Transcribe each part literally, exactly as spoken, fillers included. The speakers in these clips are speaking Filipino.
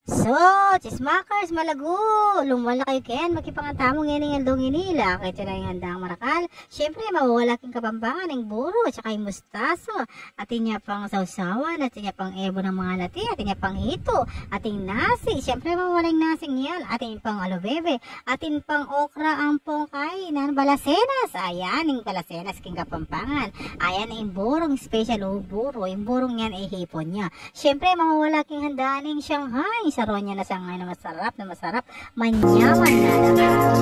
So, chismakers, malago, lumwala kayo ken, makipangatamong yan ang aldong inila, kahit yun ang handang marakal. Siyempre, mawawala king kapampangan ng buro, at saka yung mustaso, atin niya pang sausawan, atin niya pang ebo ng mga lati, atin niya pang hito, ating nasi, siyempre mawawala yung nasing yan, atin pang alobebe, atin pang okra ang pong kainan, balasenas, ayan, yung balasenas king kapampangan, ayan yung burong special o buro, yung burong yan ay hipon niya. Siyempre, mawawala king handaan ng Shanghai, saron niya na Shanghai na masarap na masarap, manyaman na naman.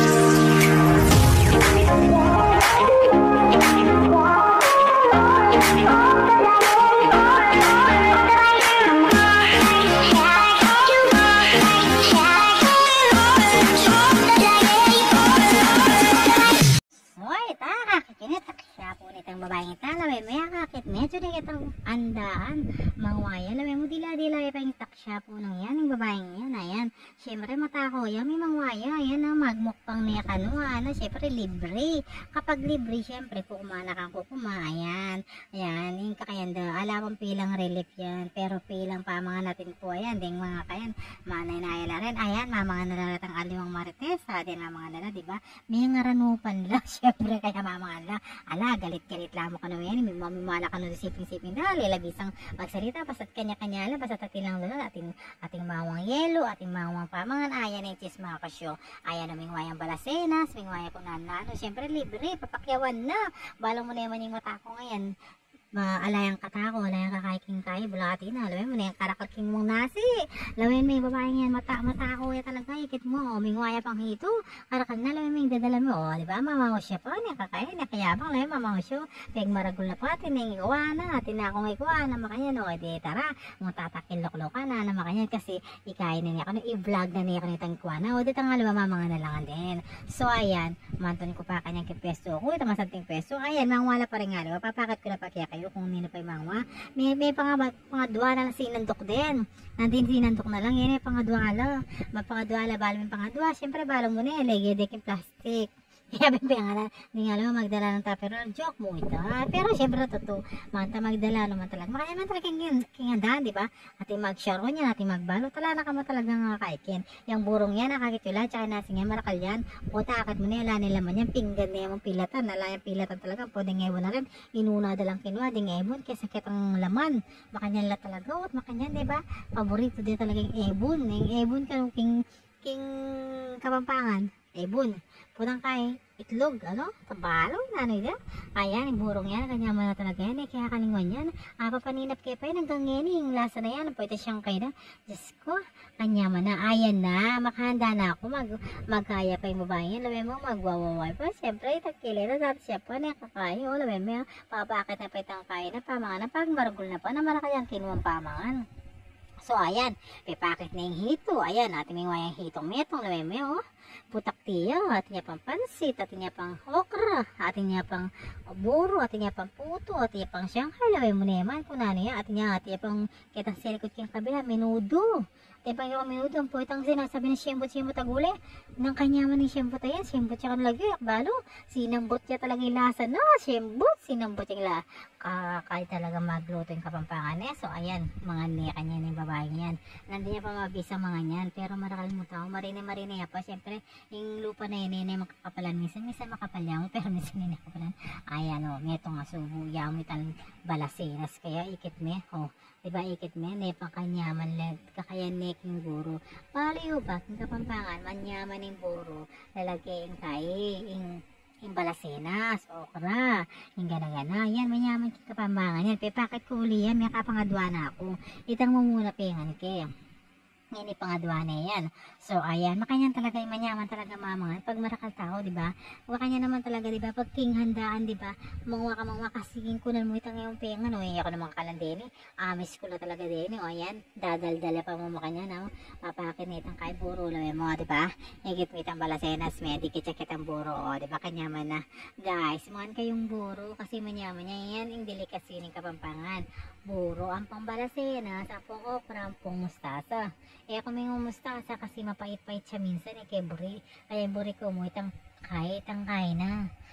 Hoy, ta, kakinit siya po nitang babaeng ita, laway mo yung kakit, medyo na kitang andaan, mangwaya, laway mo dila-dila pa yung taksya po nung yan, yung babaeng yan, ayan, syempre matako yan, may mangwaya, ayan na, magmukpang niya kanwa, na, syempre libre, kapag libre, syempre kukumana kang kukuma, ayan, ayan, yung kakayanda, alawang pilang relief yan, pero pilang pa mga natin po, ayan, ding mga kayan, manay na ayala rin, ayan, mamanga nalalatang aliwang marites, atin mga nala, diba, may ngaranupan lang, syempre kaya mamanga nala, ala, galit-galit lang mo ka na yan, may mamimala ka na siping-siping dali, labisang magsalita, basta't kanya-kanya lang, basta't atin lang lalo, ating, ating mawang yelo, ating mawang pamangan, ayan yung chismakasyo, ayan na mingwayang balasenas, mingwaya kung nanano, syempre libre, papakyawan na, balong mo na yaman yung mata ko ngayon, maalayang katako, alayang kakaiking kayo, bulati na, lawin mo na yung karakalking mong nasi, lawin mo yung babaeng yan, mata, mata ako ya talaga, ikit mo, o, mingwaya pang hito, karakal na, lawin mo yung dadala mo, o, diba, mamaw siya pa, niya kakain, niya kayabang, lawin, mamaw siya, peg maragul na pa, tinang ikawa na, tinakong ikawa na makanyan, o, di tara, mong tatakilok-lok ka na, na makanyan, kasi ikain na niya, kano, i-vlog na niya kanitang ikawa na, o, di tanga, lawin, mamanga na lang din, so, ayan, manton ko pa kanyang kipesto ko, ito masanting pesto, ayan, mangwala pa rin nga, lawin, papakat ko na pa kaya kayo, kung nila pa yung mangwa, may, may pang, pangadwa na sinandok din, nandin sinandok na lang, yan ay pangadwala, mapangadwala, balong yung pangadwa, syempre balong mo na yan, legedek yung plastic, kaya bibigyan hindi nga naman magdala ng tupperware, joke mo ito, pero syempre totoo, manta magdala naman talaga, makaya naman talaga yung kingandahan, di ba, ating mag-sharon yan, ating magbalo, tala na ka mo talagang kaikin, yung burong yan, nakakitula, tsaka nasing yan, marakal yan, puta akad mo na yan, lani laman yan, pinggan na yung pilatan, nala yung pilatan talaga, pwedeng ewan na rin, inuna dalang kinwa, ding ebon, kaya sakit ang laman, makanyan la talaga, at makanyan, di ba, paborito din talaga yung ebon, yung ebon ka, king, king kapampangan, ebon, putang kay itlog, ano, tabalo, ano yun, ayan, yung burong yan, kanya mo na talaga yan, eh, kaya kalingwan yan, ah, papaninap kayo pa yun, hanggang yan, yung lasa na yan, pwede siyang kayo na, Diyos ko, kanya mo na, ayan na, makahanda na ako, mag, magkaya pa yung babae yan, lawin mo, magwawaway pa, siyempre, takili na, sabi siya po, nakakayo, lawin mo, papakit na pa itang kaya na, pamangan na, pag maragul na pa, na marakayang kinuwang pamangan. So, ayan, pipakit na yung hito. Ayan, ating may wayang hitong metong. Lawin mo, oh. Putak tiya, ating niya pang pansit, ating niya pang okra, ating niya pang buro, ating niya pang puto, ating niya pang Shanghai. Lawin mo naman, kung ano niya, ating niya, ating niya pang kitang silikot kyung kabila, menudo. Ating pang yung menudo, ang puwitang sinasabi ng siyembot-siyembot aguli. Nang kanya man yung siyembot ayan, siyembot siya kan lagi, akbalo. Sinambot siya talaga yung lasa na, siyembot, sinambot yung la. Kakay talaga magluto yung kapampangan eh. So, ayan, mga niya kanya yung babae niyan. Nandun niya pa mabisa mga niyan, pero marakal mo tao, marine-marine pa. Siyempre, yung lupa na yun, yun ay makakapalan. Minsan, minsan makapalyan mo, pero minsan hindi nakapalan. Ayan, o, oh, meto nga subo, yamit ang balasenas. Kaya, ikit me, o, oh, diba, ikit me, nepang kanyaman, kakaya neking buro. Paliw ba, yung kapampangan, manyaman yung buro, lalagay yung kay, yung yung balasenas, okra, yung gana-gana, yan, manyaman yung kapampangan yan, pipakit ko uli yan, may kapangadwa na ako, itang mo muna pengan ke, yan ipangadwa na yan. So, ayan, makanyan talaga yung manyaman talaga mamangan. Pag marakal tao, di ba? Wakanya naman talaga, di ba? Pag king handaan, di ba? Mangwa ka mangwa kasigin ko na mo itang yung pengan, o, ako naman kalan din, amis ko na talaga din, o, ayan, dadal-dala pa mo makanya, no? Papakin na itang kay buro, lawi mo, di ba? Higit mo itang balasenas, may dikit-sakit ang buro, o, di ba? Kanyaman na, guys, mangan kayong buro, kasi manyaman niya, yan, yung delikasi ng kapampangan. Buro, ang pambalasenas, ang pong okra, ang pong mustasa. Eh ako may mustasa kasi mapait-pait siya minsan eh kay buri. Kaya buri ko mo itang kay, itang kay na.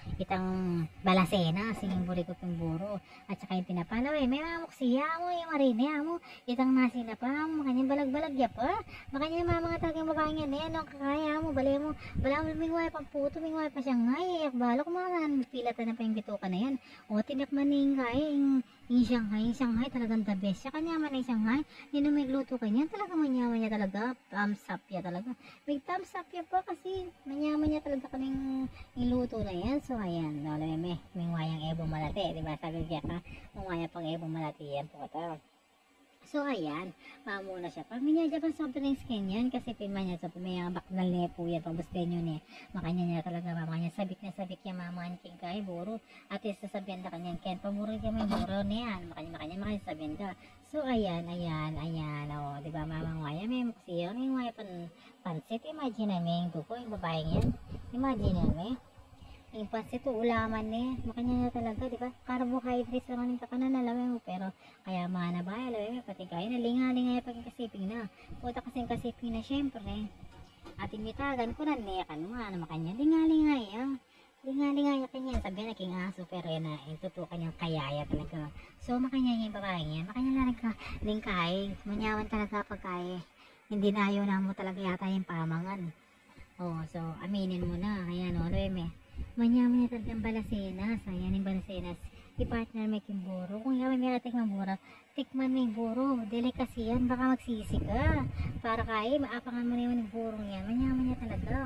itang balasena, singing buri ko pimburo. At saka yung tinapalaw eh, may mamok siya mo, yung marina mo, itang nasina pa, makanya balag-balag ya pa. Makanya mga talagang babae yan eh, ano kakaya mo, bali mo, bala mo mingway pang puto, mingway pa siyang ngay, balo ko mga pilatan na pa yung bituka na yan. O tinakman ning kaya, yung, yung Shanghai, yung Shanghai talagang the best. Siya kanya man yung Shanghai, nino may gluto kanya, talaga manyaman niya talaga, thumbs up ya talaga. May thumbs up ya pa kasi manyaman niya talaga kaming iluto na yan. So ayan, lalo may may wayang ebong malati, di ba? Sabi kaya ka, may wayang pang ebong malati yan po ito. So ayan, mamuna siya. Paminya Japan soft drinks kanyan kasi pinman niya sa pamaya baknal niya po yan, pabusten yun eh. Makanya niya talaga mamanya sabik na sabik yung mamangan king kay buro. At is sasabihan da kanyan ken pamuro niya may buro niyan. Makanya makanya makanya sabihan da. So ayan, ayan, ayan. O, di ba mamang waya may muksiyo, may waya pan pansit. Imagine na may duko yung babaeng yan. Imagine na may yung pansit to ulaman ni makanya na talaga di ba carbohydrates lang ng kakanan alam mo pero kaya mana ba alam mo pati kaya na linga-linga pag kasiping na puta kasing kasiping na syempre ating mitagan ko na niya kanwa na makanya linga-linga ya linga-linga ya kanya sabi na king aso pero yan na ituto kanyang kayaya talaga so makanya yung babae niya makanya na nagka lingkay manyawan talaga pagkaya hindi na ayaw na mo talaga yata yung pamangan oh so aminin mo na kaya no alam mo manyaman niya talagang balasenas. Ayan yung balasenas. I-partner may kimburo. Kung yaman may ating mamburo, tikman may buro. Delicacy yan. Baka magsisi ka. Para kaya, maapangan mo na yung burong yan. Manyaman niya talaga.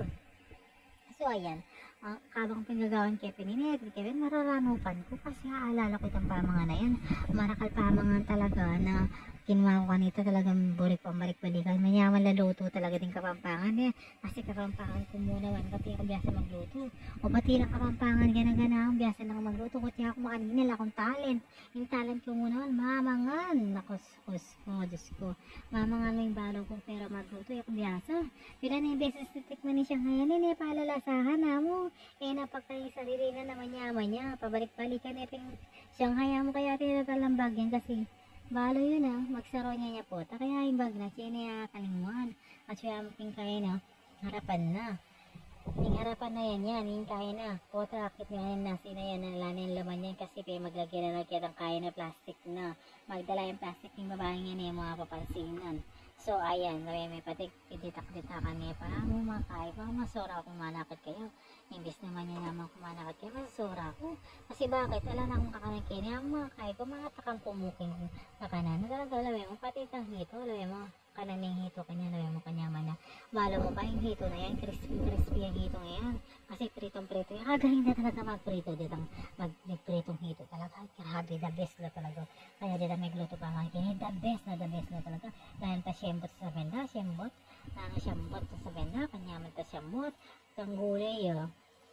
So, ayan. Uh, kabang pinagawan kay Pininet, Kevin, mararanupan ko kasi aalala ko itong pamangan na yan. Marakal pamangan talaga na kinuha ko kanito talagang burik pambalik-balikan. Manyaman laluto talaga din Kapampangan eh. Kasi Kapampangan ko muna man, pati ako biasa magluto. O pati lang Kapampangan gana-gana akong biasa lang magluto. Kuti ako makanina akong talent. Yung talent ko muna man, mamangan. Nakos, kos, ko, Diyos ko. Mamangan mo yung balo ko pero magluto ako biasa. Pila na yung beses titikman ni siya ngayon, eh, palalasahan na mo. Eh, napagtayo sarili na naman yaman niya. Pabalik-balikan eh, Shanghai mo kaya tinatalambag yan kasi balo yun ah, magsaro niya niya po. Kaya yung bag na, siya niya kalingwan. At siya making kaya na, harapan na. Yung harapan na yan yan, yung kaya na. Pota, akit nga yan nasi na yan, nalala yung laman yan kasi kaya maglagay na lagyan ng kaya na plastic na. Magdala yung plastic yung babaeng yan yung mga papansinan. So, ayan, may may patik, piditak-ditakan niya pa. Mo mga kaya pa, masura akong manakit kayo. Imbis naman niya naman kumanakit kayo, masura ako. Kasi bakit? Alam na akong kakanan kayo niya, mga kaya ko, mga takang pumuking kakanan. Talaga, alam mo, pati itang hito, alam mo, kanan yung hito kanya, alam mo, kanya man na. Balo mo pa yung hito na yan, crispy-crispy yung hito na yan. Kasi pritong-prito, yung kagaling na talaga mag-prito, ditang mag-pritong hito talaga. Grabe, the best na talaga. Kaya dito may gluto pa mga kini, the best na, the best na talaga. Dahil ta siyembot sa benda, siyembot, na siyembot sa benda, kanyaman ta siyembot, itong gulay, oh.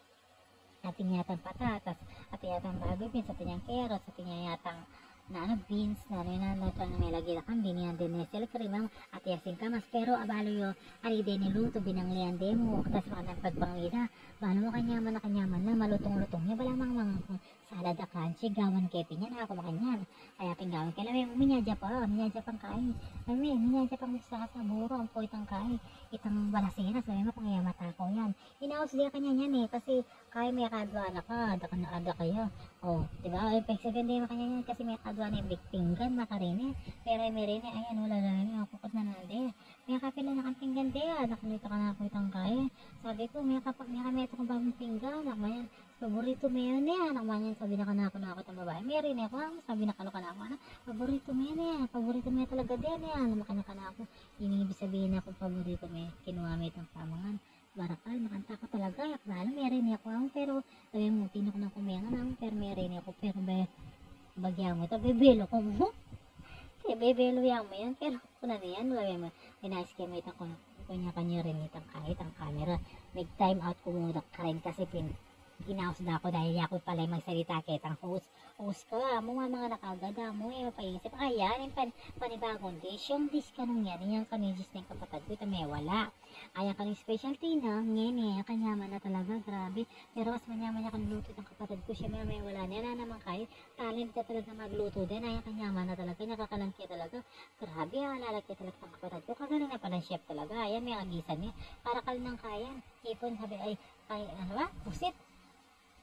Ating yatang patatas, ating yatang bago beans, ating yung carrots, ating yatang na ano, beans, na ano na, na, na may lagi na kang binihan din na sila karimang at yasin kamas, pero abalo yung ari din niluto, binanglian din mo, katas mga nagpagpangida, balo mo kanyaman na kanyaman na, malutong-lutong niya, bala mga mga salad a crunchy, gawan kepi niya, na ako makanyan, kaya pinggawan kaya may minyadya pa, minyadya pang kain, ay may minyadya pang sa buro, ang po itang kain, itang balasera, sabi mo, pangaya matakaw yan, inaos diya kanya yan eh, kasi kaya may kadwa na ka, ada ka na ada kayo, oh, diba, ay pagsagan din makanya yan, kasi may kadwa na yung big pinggan, makarine, pero may rin, ayan, wala na rin, ako kus na nalde, may kapila na kang pinggan diya, nakunita ka na ako itang kaya, sabi ko, may kapag may kami ito kong bagong pinggan, nakmayan, paborito mo yan yan, nakmayan, sabi na ka na ako na ako itang babae, may rin ako, sabi na ka na ako na, paborito mo yan yan, paborito mo yan talaga din yan, makanya ka na ako, inibig sabihin ako, paborito mo, kinuha mo itong pamangan, barakal, makanta ko talaga, yakbalo, may rin ako, pero, sabi mo, tinok na kumengan, pero may rin ako, pero ba, bagyan mo ito, bebelo ko mo, kaya bebelo yan mo yan, pero kuna na yan, sabi mo, pinaiskemate ako, kanya-kanya rin itang kahit ang camera, may time out ko muna ka rin kasi pin, ginaos na ako dahil ako pala magsalita kitang host, host ka, mo mga mga nakagada mo, eh, mapaisip, ayan, yung pan, panibagong dish, yung dish ka nung yan, yung kanijis na yung kapatid ko, ito may wala, ayan ka ng specialty na, ngayon eh, kanyaman na talaga, grabe, pero mas manyaman niya kang luto ng kapatid ko, siya may, may wala, niya na naman kayo, talent ka talaga magluto din, ayan kanyaman na talaga, nakakalangki talaga, grabe, alalaki talaga ng kapatid ko, kagaling na pala chef talaga, ayan, may agisan niya, para kal ng kaya, ipon, sabi, ay, ay, ano ba, pusit,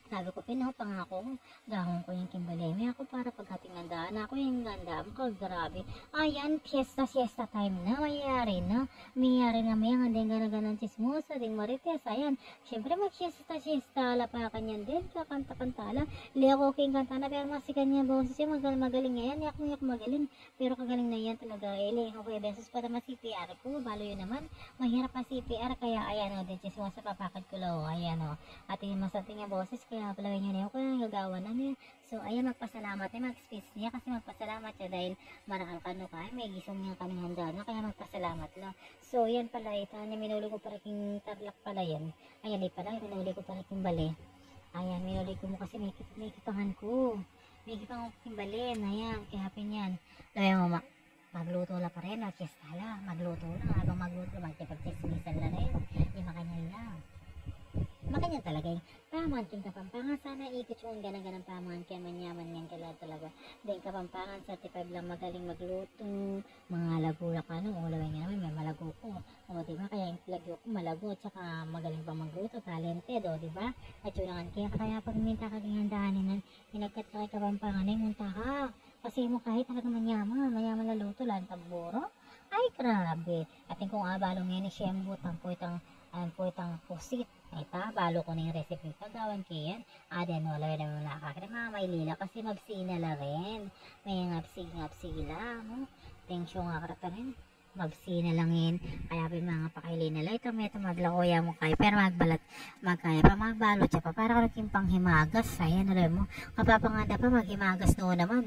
Sabi ko, pinapangako ko, dahon ko yung kimbaleme ako para pagdating ng daan ako yung ganda ko, grabe. Ayan, fiesta, fiesta time na, mayayari na. Mayayari na may ang din gana-ganan chismosa, ding marites, ayan. Siyempre mag-fiesta, fiesta, lapakan yan din, kakanta-kantala. Li ako king kanta na, pero masikan niya boses siya, magaling, magaling nga yan, yak mo yak magaling. Pero kagaling na yan talaga, ili, okay, beses pa naman C P R ko, balo yun naman. Mahirap pa C P R, kaya ayan o, din chismosa, papakad ko lang, ayan o. At yung masating niya boses, kaya palawin niya na yun, kaya nagagawa na niya. So, ayan, magpasalamat niya, mag-space niya, kasi magpasalamat siya dahil marakal ka no ka, may gisong niya kaming handa na, kaya magpasalamat lang. So, yan pala, ito, niya minuli ko para king tarlak pala yan. Ayan, di pala, minuli ko para king bali. Ayan, minuli ko mo kasi may, may kipangan ko. May kipangan ko king bali, ayan, kaya hapin yan. Laway mo, ma magluto la pa rin, mag-fiesta la, magluto lang, habang magluto, magkipag-chismisan na rin, yung makanyay lang. Makanya talaga yung pamangkin Kapampangan, sana ikot yung ganang-ganang pamangkin, manyaman yan kala talaga. Dahil Kapampangan, certified lang magaling magluto, mga lagulak ano, ulawin nga naman, may malago ko. O diba, kaya yung lagyo ko malago, tsaka magaling pa magluto, talented, o diba? At yun lang, kaya, kaya pag minta ka ganyan hinagkat ka kay Kapampangan, ay munta ka. Kasi mo kahit talaga manyaman, manyaman laluto, lantang buro. Ay, grabe. At yung kung abalong yan, siyembot, ang po itang, ang po itang pusit. Ay ta, balo ko na yung recipe paggawan kayan. Ah, then wala na mo nakakita mga may lila kasi mabsina la rin. May ngapsig-ngapsig lang. Oh. Tensyon nga karata rin. Mabsina lang yun. Kaya pa mga pakailin nila. Ito may ito maglakoya mo kayo. Pero magbalat, magkaya pa magbalot siya pa. Para ka naging panghimagas. Ayan, alam mo. Kapapanganda pa maghimagas noon naman.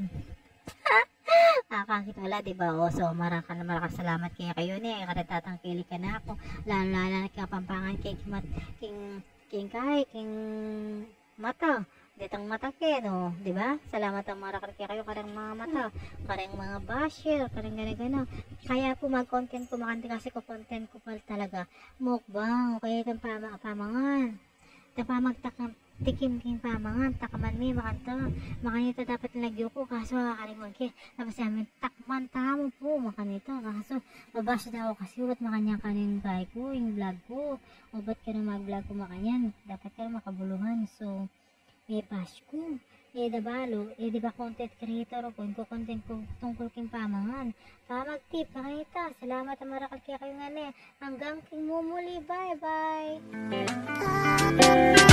Nakakakit wala, diba? O, so, maraming maraming salamat kaya kayo ni. Katatatangkili ka na ako. Lalo-lalo na Kapampangan kay king, king, king kay, king mata. Ditang mata kayo, no? Diba? Salamat ang maraming kaya kayo karang mga mata. Karang mga basher, karang gana-gana. Kaya po mag-content ko, makanti kasi ko content ko pala talaga. Mukbang, kaya itong pama, pamangan. Ito pa magtakam. Tikim king pamangan, takaman mi, makanta. Makanita dapat nilagyo ko, kaso kakalimutan kayo. Tapos namin, takman tamo po, makanita. Kaso, mabash daw kasi, ba't makanyang kanin kay ko, yung vlog ko. O ba't ka na mag-vlog ko makanyan? Dapat ka na makabulungan. So, may bash ko. Eh, dabalo, eh, di ba content creator ko, yung content ko tungkol king pamangan. Pamag-tip, makanita. Salamat ang marakal kaya kayo nga ne. Hanggang king mumuli, bye-bye!